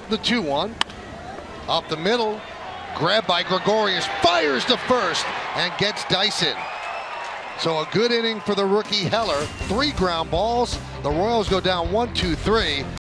The 2-1. Up the middle. Grabbed by Gregorius. Fires to first and gets Dyson. So a good inning for the rookie Heller. 3 ground balls. The Royals go down 1-2-3.